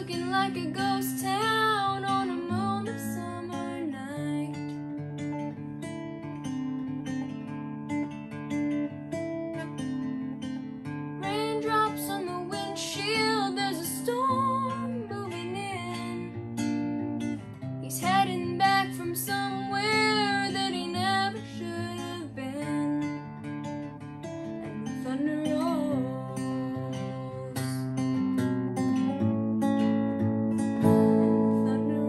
looking like a ghost town on a moonless summer night. Raindrops on the windshield, there's a storm moving in. He's heading back from somewhere that he never should have been. And the thunder rolls, and the thunder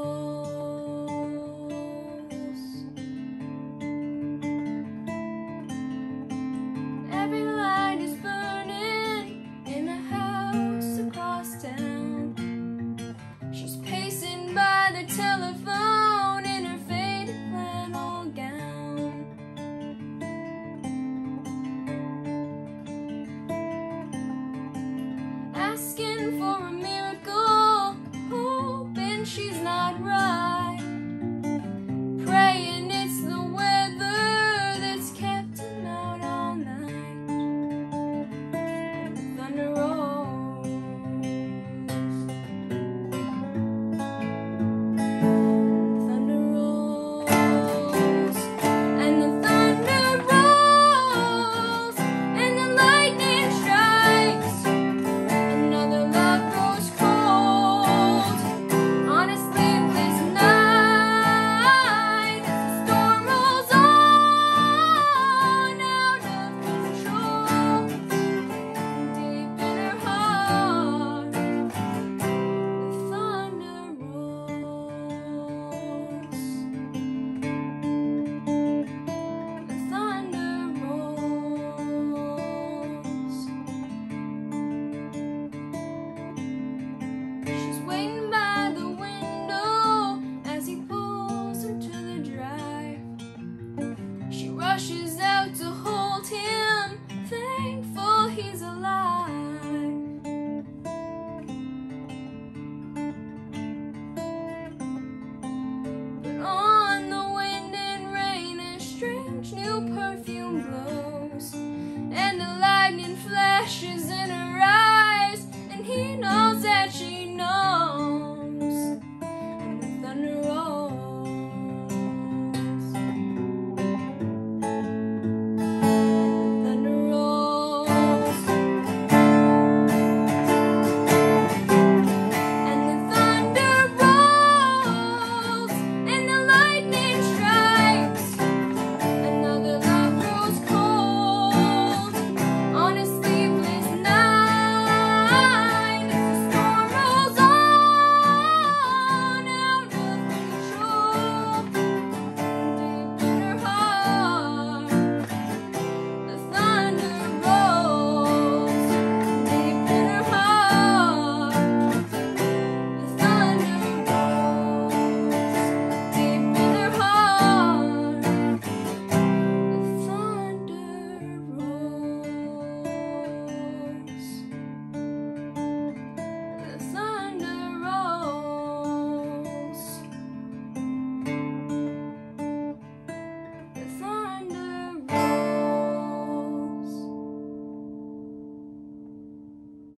rolls. Every light is burning in a house across town. She's pacing by the telephone in her faded flannel gown. Asking